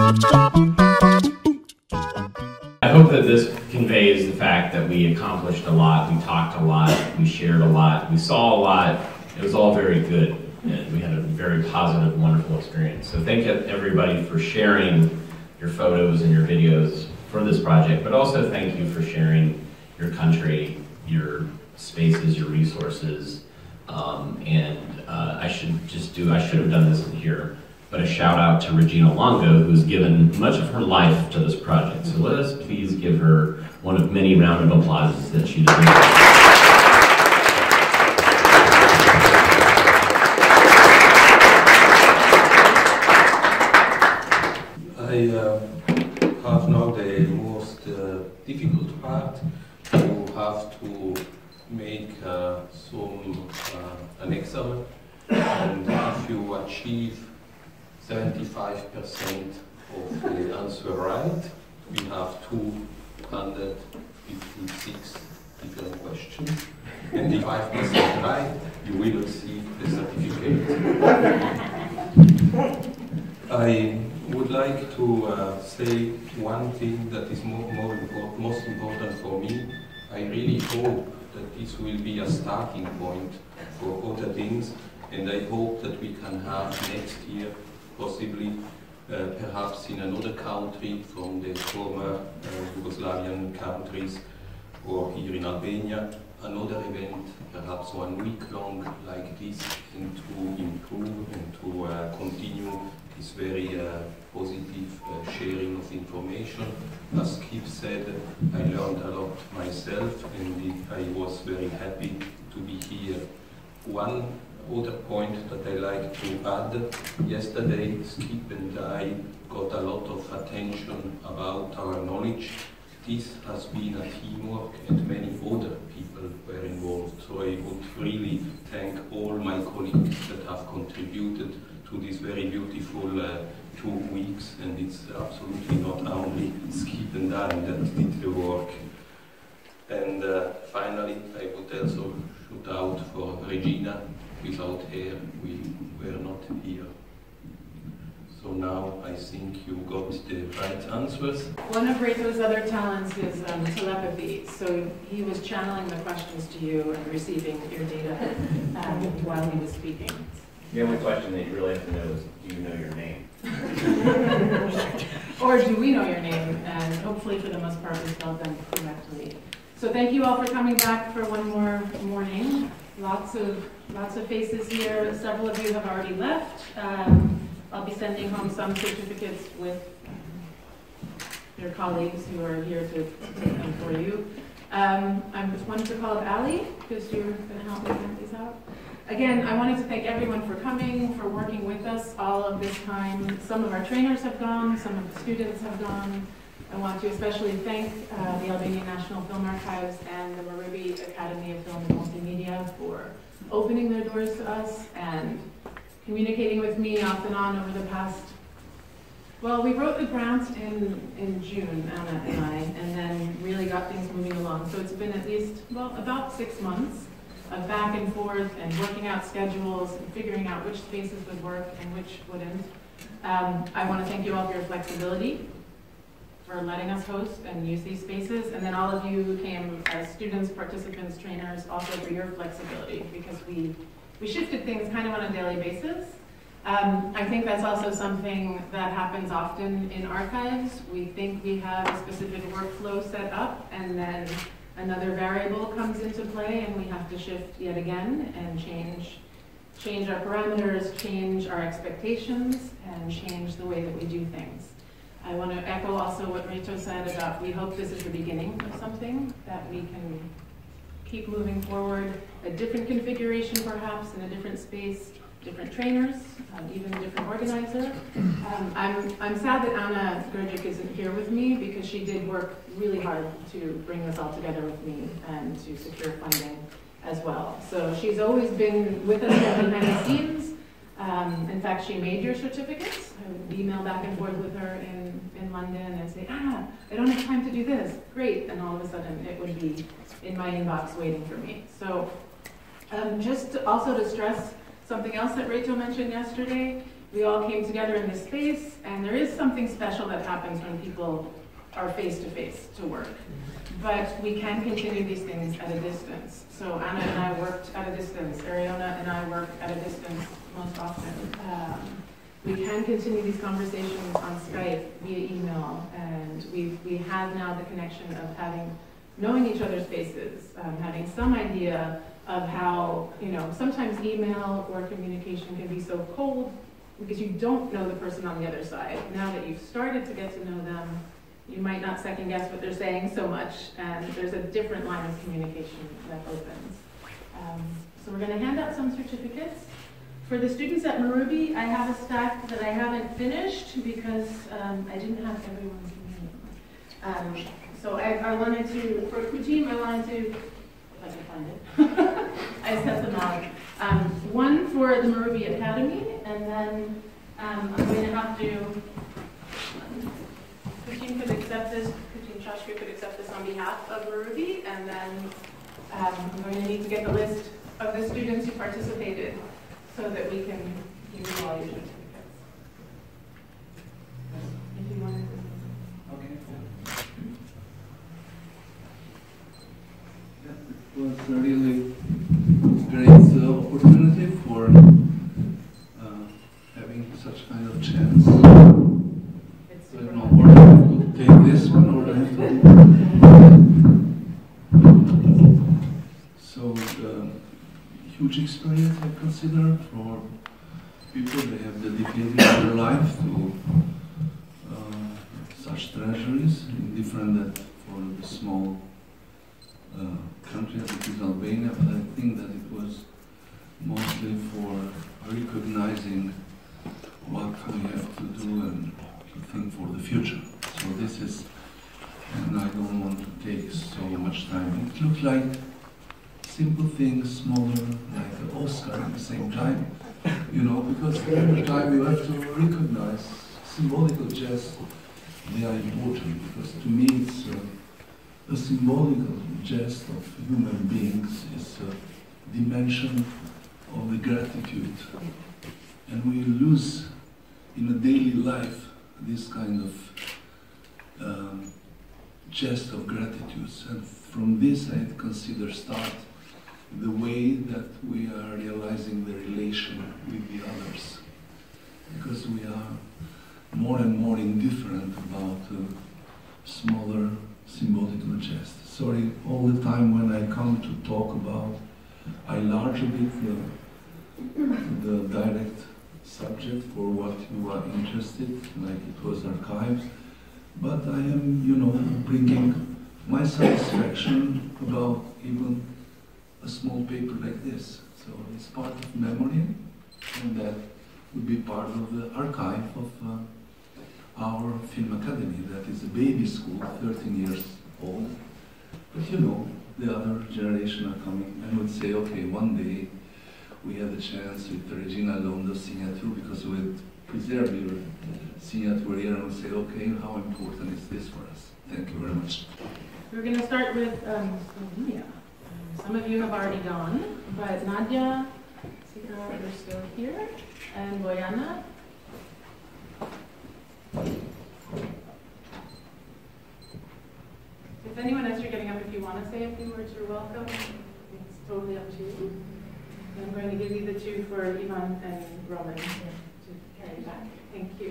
I hope that this conveys the fact that we accomplished a lot, we talked a lot, we shared a lot, we saw a lot. It was all very good, and we had a very positive, wonderful experience. So thank you everybody for sharing your photos and your videos for this project, but also thank you for sharing your country, your spaces, your resources. I should have done this in here, but a shout out to Regina Longo, who's given much of her life to this project. So let us please give her one of many round of applauses that she deserves. I have now the most difficult part. You have to make an exam, and if you achieve 75% of the answer right, we have 256 different questions, and if 5% right, you will receive the certificate. I would like to say one thing that is most important for me. I really hope that this will be a starting point for other things, and I hope that we can have next year, possibly perhaps in another country from the former Yugoslavian countries, or here in Albania, another event, perhaps 1 week long like this, and to improve and to continue this very positive sharing of information. As Kip said, I learned a lot myself, and I was very happy to be here. One other point that I like to add: yesterday Skip and I got a lot of attention about our knowledge. This has been a teamwork, and many other people were involved. So I would really thank all my colleagues that have contributed to this very beautiful 2 weeks, and it's absolutely not only Skip and I that did the work. And finally, I would also shout out for Regina. Without her, we were not here. So now I think you got the right answers. One of Reto's other talents is telepathy. So he was channeling the questions to you and receiving your data while he was speaking. The only question that you really have to know is, do you know your name? Or do we know your name? And hopefully, for the most part, we spelled them correctly. So thank you all for coming back for one more morning. Lots of faces here. Several of you have already left. I'll be sending home some certificates with your colleagues who are here to take them for you. I just wanted to call up Ali, because you're going to help me get these out. Again, I wanted to thank everyone for coming, for working with us all of this time. Some of our trainers have gone, some of the students have gone. I want to especially thank the Albanian National Film Archives and the Maribi Academy of Film and Multimedia for opening their doors to us and communicating with me off and on over the past. Well, we wrote the grant in June, Anna and I, and then really got things moving along. So it's been at least, well, about 6 months of back and forth and working out schedules and figuring out which spaces would work and which wouldn't. I want to thank you all for your flexibility, for letting us host and use these spaces, and then all of you who came as students, participants, trainers, also for your flexibility, because we shifted things kind of on a daily basis. I think that's also something that happens often in archives. We think we have a specific workflow set up, and then another variable comes into play, and we have to shift yet again and change our parameters, change our expectations, and change the way that we do things. I want to echo also what Reto said about, we hope this is the beginning of something that we can keep moving forward, a different configuration perhaps, in a different space, different trainers, even a different organizer. I'm sad that Anna Grgic isn't here with me, because she did work really hard to bring this all together with me and to secure funding as well. So she's always been with us behind the scenes. In fact, she made your certificates. I would email back and forth with her in London and say, I don't have time to do this. Great. And all of a sudden it would be in my inbox waiting for me. So also to stress something else that Reto mentioned yesterday, we all came together in this space, and there is something special that happens when people are face-to-face to work. But we can continue these things at a distance. So Anna and I worked at a distance. Ariona and I work at a distance most often. We can continue these conversations on Skype, via email, and we have now the connection of knowing each other's faces, having some idea of how, sometimes email or communication can be so cold because you don't know the person on the other side. Now that you've started to get to know them, you might not second guess what they're saying so much, and there's a different line of communication that opens. So we're going to hand out some certificates. For the students at Marubi, I have a stack that I haven't finished because I didn't have everyone's name. So I wanted to, for Kutim, I wanted to, if I can find it, I set them out. One for the Marubi Academy, and then I'm going to have to, Kutim could accept this, Kutim Shashku could accept this on behalf of Marubi, and then I'm going to need to get the list of the students who participated so that we can give you all your certificates. If you want to. Okay. Yeah, it was a really great opportunity for having such kind of chance. I don't know where I have to take this one or I have to. So the huge experience I consider for people that have dedicated their life to such treasuries, different for the small country as it is Albania, but I think that it was mostly for recognizing what we have to do and to think for the future. So this is, and I don't want to take so much time. It looks like simple things, smaller, like an Oscar at the same time, because every time you have to recognize symbolical gests, they are important, because to me it's a symbolical jest of human beings is a dimension of the gratitude. And we lose in a daily life this kind of jest of gratitude. And from this I consider start the way that we are realizing the relation with the others. Because we are more and more indifferent about smaller symbolical gests. Sorry, all the time when I come to talk about, I enlarge a bit the direct subject for what you are interested, like it was archives, but I am, bringing my satisfaction about even a small paper like this. So it's part of memory, and that would be part of the archive of our film academy. That is a baby school, 13 years old. But the other generation are coming and would say, okay, one day we had a chance with Regina Londo's signature, because we would preserve your signature here and would say, okay, how important is this for us? Thank you very much. We're going to start with Slovenia. Some of you have already gone, but Nadia, Signa, you're still here, and Bojana. If anyone else you're getting up, if you want to say a few words, you're welcome. It's totally up to you. And I'm going to give you the two for Ivan and Roman to carry back. Thank you.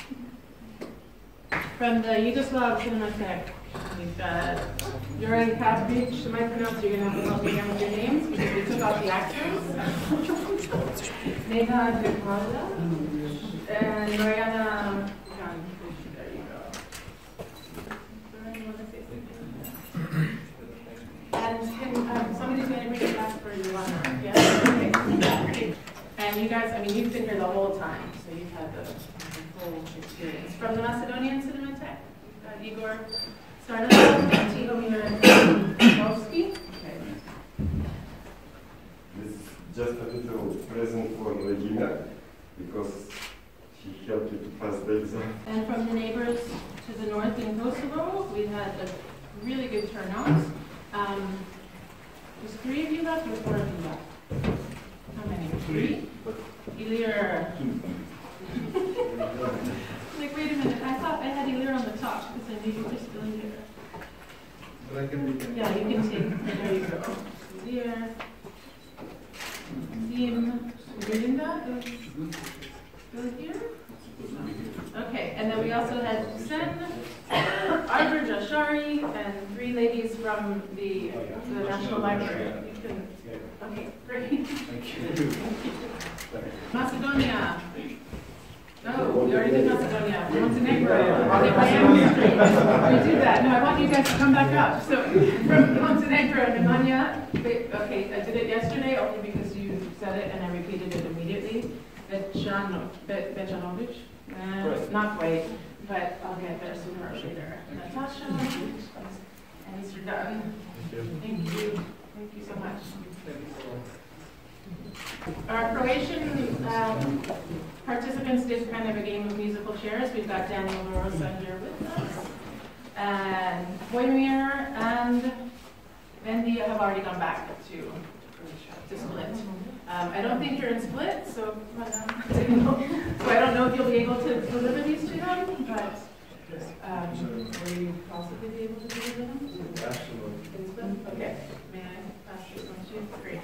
From the Yugoslav Cinematheque, we've got Joran Kapic. Am I pronounced? You're going to have to help me again with your names because we took out the accents. Neda Dekmala and Mariana. There you go. You want to say something? And somebody's going to bring it back for you. Yeah? Okay. And you guys, you've been here the whole time, so you've had the whole experience. From the Macedonian Cinematheque, we've got Igor Starnov and Tihomir Kowski. Okay. This is just a little present for Regina, because she helped you to pass the exam. And from the neighbors to the north in Kosovo, we had a really good turnout. There's 3 of you left or 4 of you left? How many? 3? Ilir Like, wait a minute, I thought I had Ilir on the top because I knew you were still in here. But I can begin. Yeah, you can take, there you go. Ilir. Zim. Melinda is still here? Okay, and then we also had Sen, Arbor Jashari, and 3 ladies from the National Library. You can, okay, great. Thank you. Macedonia. No, we already did Macedonia. Montenegro. We did that. No, I want you guys to come back up. So, from Montenegro, Nemanja. Okay, I did it yesterday only because you said it and I repeated it immediately. Bejanovic. Not quite, but I'll get there sooner or later. Natasha. And Mr. Dutton. Thank you. Thank you so much. Our Croatian participants did kind of a game of musical chairs. We've got Daniel Rosa here with us. And Vojmir and Wendy have already gone back to Split. I don't think you're in Split, so I don't know if you'll be able to deliver these to them, but will you possibly be able to deliver them? Absolutely. In Split? Okay. May I pass this one to you? Great.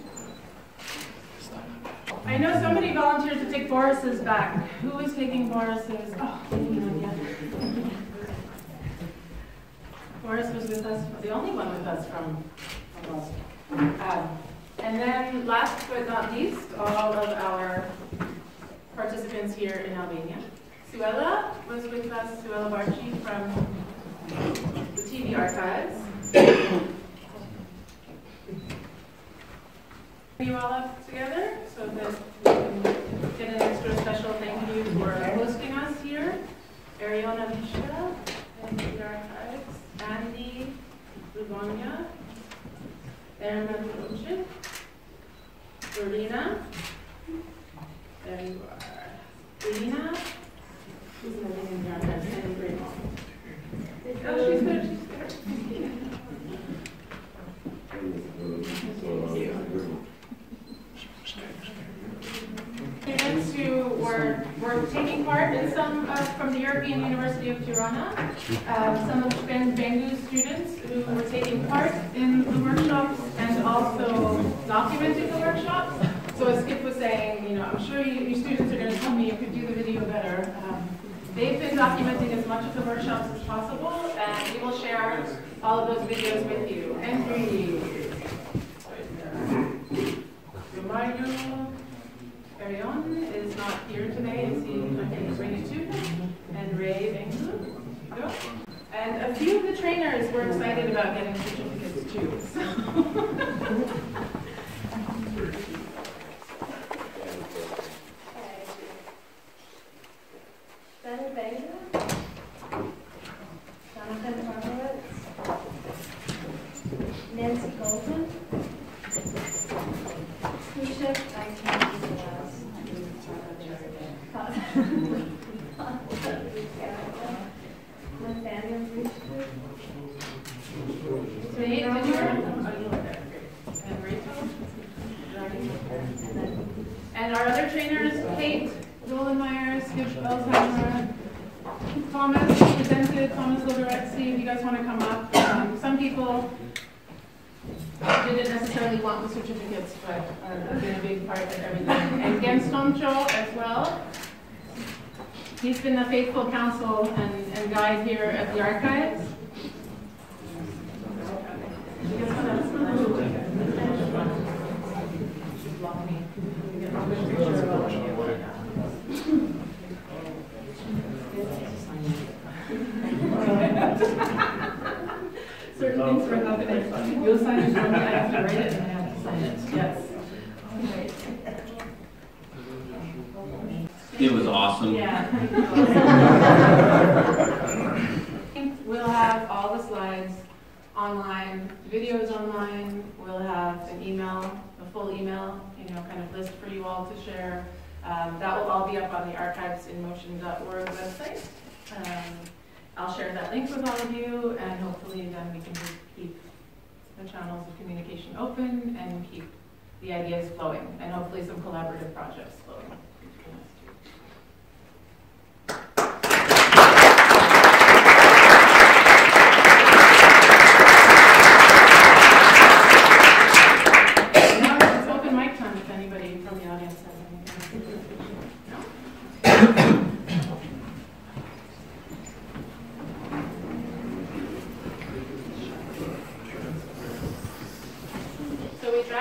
I know somebody volunteered to take Boris's back. Who is taking Boris's? Oh, yeah. Boris was with us, the only one with us from Boston. And then last but not least, all of our participants here in Albania. Suella was with us, Suella Barchi from the TV archives. You all up together so that we can get an extra special thank you for hosting us here. Ariana Vishka and the archives, Andy Lugonia, Erna Lugoncic, Verena, there you are, Irina, who's living in the archives, and Graymo. Oh, she's good, she's good. Thank you. Students who were taking part in some from the European University of Tirana, some of Ben Bengu's students who were taking part in the workshops and also documenting the workshops. So as Skip was saying, you know, I'm sure you students are going to tell me you could do the video better. They've been documenting as much of the workshops as possible, and we will share all of those videos with you. Entry. Mario Arion is not here today, and see if I can bring it to him. And Ray Bengu. And a few of the trainers were excited about getting certificates too. So. Ben Bengu, Jonathan Horowitz, Nancy Goldman, Kushik, I can't do the last. Nathaniel Brewster. Did you and Rachel? And our other trainers, Kate Dolenmeyer, Skip Elsheimer, Thomas presented, Thomas Logarezzi, if you guys want to come up. Some people didn't necessarily want the certificates, but have been a big part of everything. And Jens Tomcho as well. He's been a faithful counsel and guide here at the archives. Certain things were happening. You'll sign it for me, I have to write it and I have to sign it. Yes. Okay. It was awesome. Yeah. We'll have all the slides online, videos online. We'll have an email, a full email, kind of list for you all to share. That will all be up on the archivesinmotion.org website. I'll share that link with all of you, and hopefully then we can just keep the channels of communication open and keep the ideas flowing, and hopefully some collaborative projects flowing.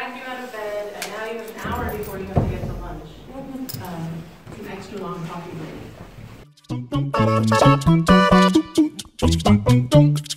dragged you out of bed, and now you have an hour before you have to get to lunch. An extra long coffee break.